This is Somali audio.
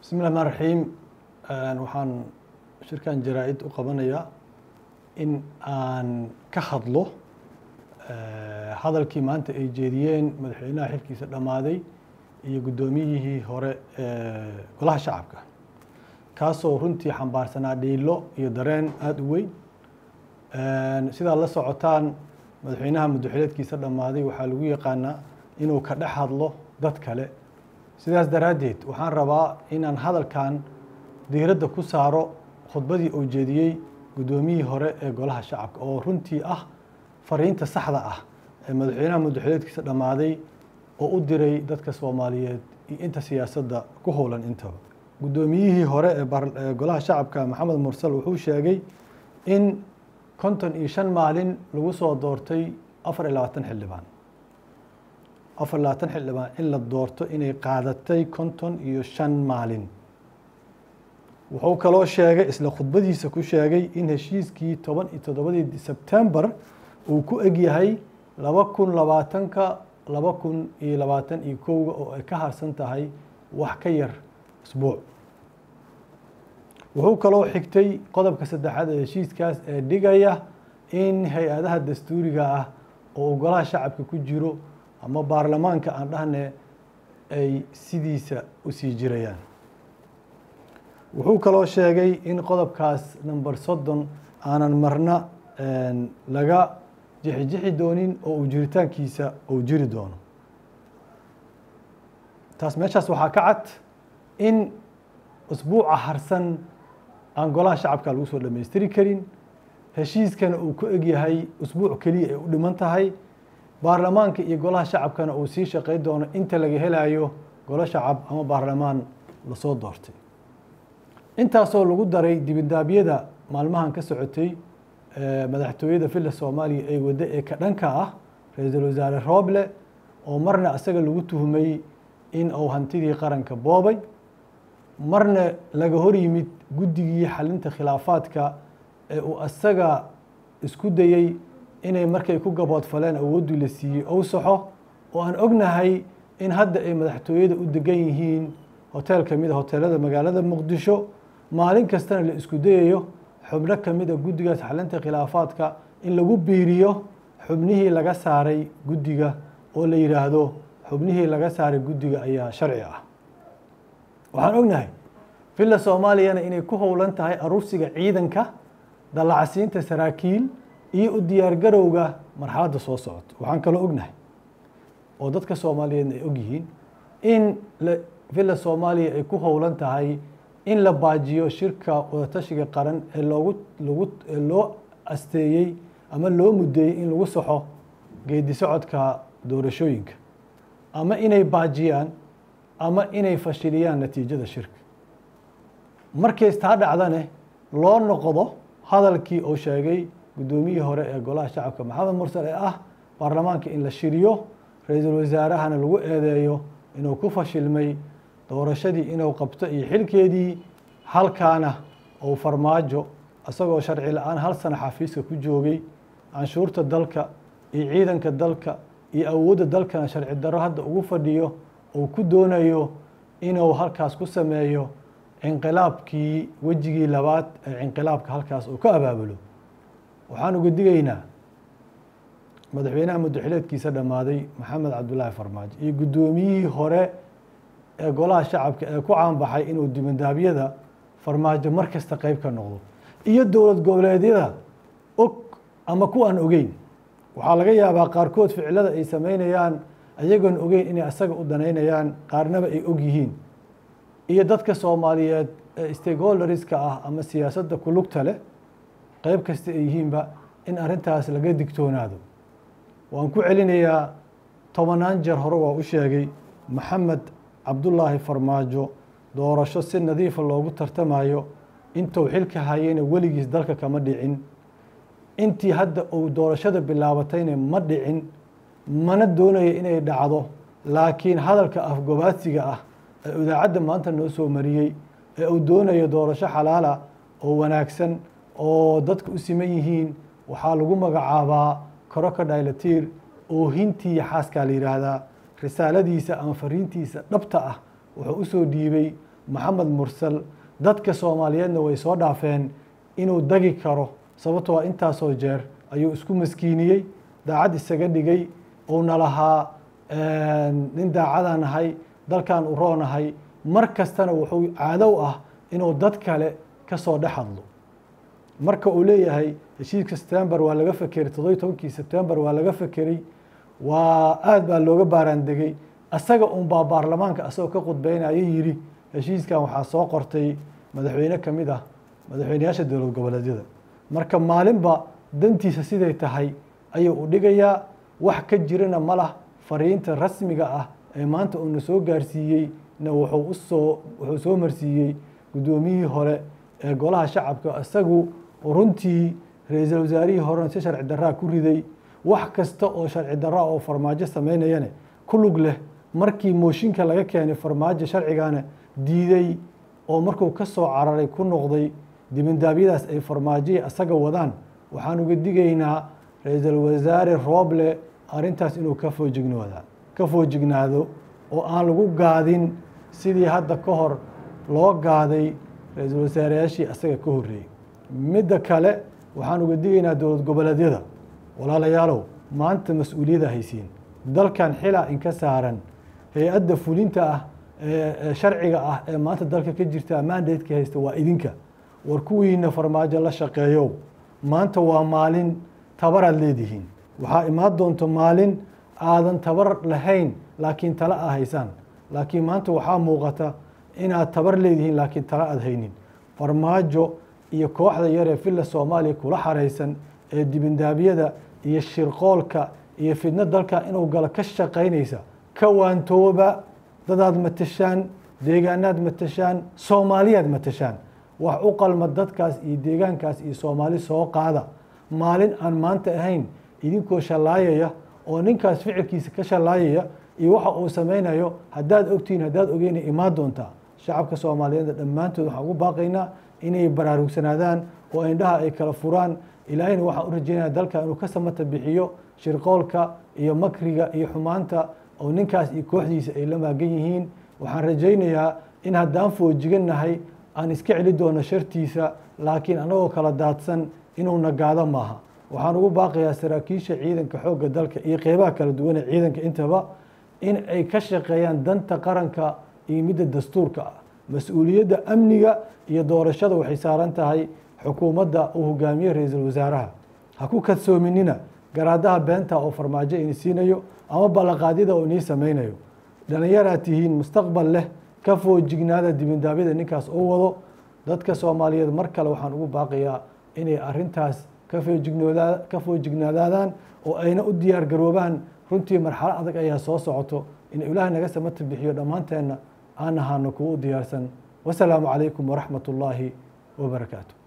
بسم الله الرحمن الرحيم waxaan shirkan jaraa'id u qabanayaa in aan ka hadlo hadalkii maanta ay jeediyeen madaxweynaha xilkiisa dhamaaday iyo guddoomiyihii hore golaha shacabka kaasoo runtii xambaarsanaa dhiilo iyo dareen aada u weyn sidaa la socotaan madaxweynaha muddaxileedkiisa dhamaaday waxaa lagu yaqaanaa inuu ka dhex hadlo dad kale sidaas daraaddeed waxaan rabaa inaan hadalkan diiradda ku saaro khudbadii uu jeediyey guddoomiyihii hore ee golaha shacabka oo runtii ah fariinta saxda ah ee madaxweynaha muddaxileedkiisa dhammaaday oo u diray dadka Soomaaliyeed iyo inta siyaasadda ku howlan intaba guddoomiyihii hore ee golaha shacabka Maxamed Mursal wuxuu sheegay in 55 maalin lagu soo doortay 24 xildhibaan 24 xildhibaan in la doorto inay qaadatay 55 maalin wuxuu kaloo sheegay isla khudbadiisa ku sheegay in heshiiskii 17 Sebtembar uu ku eg yahay 2020ka 2021 oo ay ka harsan tahay wax ka yar usbuuc wuxuu kaloo xigtay qodobka saddexaad ee heshiiskaas ee dhigaya in hay-adaha dastuuriga ah oo golaha shacabka ku jiro ama baarlamaanka aan dhahne ay sidiisa u sii jirayaan wuxuu kaloo sheegay in qodobkaas number 30 aanan marna laga jixi doonin oo uu jiritaankiisa uu jiri doono taas meeshaas waxaa ka cad in usbuuca harsan aan golaha shacabka lagu soo dhammaystiri karin heshiiskana uu ku eg yahay usbuuc keliya ay u dhiman tahay baarlamaanka iyo golaha shacabkana uu sii shaqayn doono inta laga helayo golo shacab ama baarlamaan lasoo doortay intaasoo lagu daray dibindaabyada maalmahan ka socotay madaxtooyada Villa Soomaaliya ay wada ee ka dhanka ah ra'iisul wasaare Roble oo marna asaga lagu tuhumay in uu hantidii qaranka boobay marna laga hor yimid guddigii xalinta khilaafaadka ee uu asaga isku dayay inay markay ku gaboodfaleen awoodii la siiyey oo saxo oo aan ognahay in hadda ay madaxtooyada u degan yihiin hotel kamid ah hoteelada magaalada Muqdisho maalin kastana la isku dayayo xubno kamid ah guddigaas xalinta khilaafaadka in lagu biiriyo xubnihii laga saaray guddiga oo la yiraahdo xubnihii laga saaray guddiga ayaa sharci ah waxaan ognahay Villa Soomaaliyana inay ku howlan tahay aruursiga ciidanka dalacsiinta saraakiil iyo u diyaar garowga marxaladda soo socota waxaan kaloo ognahay oo dadka Soomaaliyeed ay og yihiin in Villa Soomaaliya ay ku howlan tahay in la baajiyo shirka wadatashiga qaran ee loo asteeyay ama loo mudeeyay in lagu saxo geedi socodka doorashooyinka ama inay baajiyaan ama inay fashiliyaan natiijada shirka markay istaa dhacdane loo noqdo hadalkii uu sheegay guddoomiyihii hore ee golaha shacabka Maxamed Mursal ee ah baarlamaanka in la shiriyo ra'iisul wasaarahana lagu eedeeyo inuu ku fashilmay doorashadii inuu qabto iyo xilkeedii halkaana oo farmaajo asagoo sharci la'aan hal sano xafiiska ku joogay canshuurta dalka iyo ciidanka dalka iyo awoodda dalkana sharci darro hadda ugu fadhiyo oo ku doonayo inuu halkaas ku sameeyo inqilaabkii wejigii labaad ee inqilaabka halkaas uu ka abaabulo waxaan uga digaynaa madaxweynaha muddaxileedkiisa dhammaaday Maxamed Cabdullaahi Farmaajo iyo guddoomiyihii hore ee golaha shacabka ee ku caanbaxay inuu dibindaabyada farmaajo markasta qayb ka noqdo iyo dowlad goboleedyada og ama ku aan ogeyn waxaa laga yaabaa qaarkood ficilada ay sameynayaan ayagoon ogeyn inay asaga u danaynayaan qaarnaba ay og yihiin iyo dadka Soomaaliyeed ee stakeholderska ah ama siyaasadda ku lugta leh qayb kasta ay yihiinba in arrintaas laga digtoonaado waan ku celinayaa 10 jeer hore waa u sheegay Maxamed Cabdullaahi Farmaajo doorasho si nadiif loogu tartamayo intuu xilka hayeen weligiis dalka kama dhicin intii hadda uu doorashada bilaabatayna ma dhicin mana doonayo inay dhacdo laakiin hadalka afgobaadsiga ah ee idaacadda maanta noo soo mariyay ee uu doonayo doorasho xalaala oo wanaagsan oo dadku u siman yihiin waxaa lagu magacaabaa crocodile tear oo hintii xaaska la yiraahdaa risaaladiisa ama fariintiisa dhabta ah wuxuu u soo dhiibay maxamed mursal dadka soomaaliyeedna way soo dhaafeen inuu dagi karo sababtoo intaasoo jeer ayuu isku maskiiniyey daacad isaga dhigay uuna lahaa nin daacadaan ahay dalkan u roonahay mar kastana wuxuu caadow ah inuu dad kale ka soo dhex hadlo marka uu leeyahay heshiiska September waa laga fekeray 17 September waa laga fekeray waa aad baa looga baaraandegay asaga baa baarlamaanka asagoo ka qudbeynaya yiri heshiiskan waxaa soo qortay madaxweyne kamid ah madaxweynayaasha dowlad goboleedyada marka maalinba dantiisa siday tahay ayuu u dhigayaa wax ka jirana malah fariinta rasmiga ah ee maanta uu soo gaarsiiyay na wuxuu soo marsiiyay gudoomiyihii hore ee golaha shacabka isagu runtii ra'iisul wasaarihii hore si sharci darro ku riday wax kasta oo sharci darro oo farmaajo sameynayane ku lug leh markii mooshinka laga keenay farmaajo sharcigaana diiday oo markuu ka soo cararay ku noqday dibindaabyadaas ay farmaajo asaga wadaan waxaan uga digaynaa ra'iisul wasaare Roble arintaas inuu ka foojignaado oo aan lagu gaadin sidii hadda ka hor loo gaaday ra'iisul wasaareyaashii asaga ka horeeyay midda kale waxaan uga digaynaa dowlad goboleedyada walaalayaalow maanta mas'uuliyadda haysiin dalkan xilaa in ka saaran hay'adda fulinta ah ee sharciga ah ee maanta dalka ka jirta mandate-ka haysta waa idinka war kuwiina farmaajo la shaqeeyo maanta waa maalin tabaraad leedihiin waxaa imaan doonto maalin aadan tabar lahayn laakiin tala aad haysaan laakiin maanta waxaa muuqata inaad tabar leedihiin laakiin tala aad haynin farmaajo iyo kooxda yar ee filla Soomaaliya kula xareysan ee dibindaabyada iyo shirqoolka iyo fidna dalka inuu galo ka shaqeynaysa ka waantooba dadaad matashaan deegaanaad matashaan Soomaaliyaad matashaan wax u qalma dadkaas iyo deegaankaas iyo Soomaali soo qaada maalin aan maanta ahayn idinkoo shalaayaya oo ninkaas ficilkiisa ka shalaayaya iyo waxa uu sameynayo haddaad ogtiin haddaad ogeyn imaan doontaa shacabka Soomaaliyeed dhammaantood waxaan ugu baaqaynaa inay baraarugsanaadaan oo indhaha ay kala furaan ilaahayna waxaan u rajaynayaa dalka inuu ka samata bixiyo shirqoolka iyo makriga iyo xumaanta oo ninkaas iyo kooxdiisa ay la maagan yihiin waxaan rajaynayaa in haddaan foojiganahay aan iska celi doono shartiisa laakiin anagoo kala daadsan inuu nagaado maaha waxaan ugu baaqayaa saraakiisha ciidanka xoogga dalka iyo qeybaha kala duwan ee ciidanka intaba in ay ka shaqeeyaan danta qaranka iyo midda dastuurka ah mas'uuliyadda amniga iyo doorashada waxay saaran tahay xukuumadda uu hogaamiye ra'iisul wasaaraha ha ku kadsoominina garaadaha beenta oo farmaajo ini siinayo ama ballanqaadyada oo inii sameynayo dhalinyaraad tihiin mustaqbal leh ka foojignaada dibindaabyada ninkaas oo wado dadka Soomaaliyeed mar kale waxaan ugu baaqayaa inay arintaas ka foojignaadaan oo ayna u diyaar garoobaan runtii marxalad adag ayaa soo socoto in Ilaahay naga samata bixiyo dhamaanteena aan ahaano kuwa u diyaarsan wasalaamu calaykum waraxmatullaahi wabarakaatuh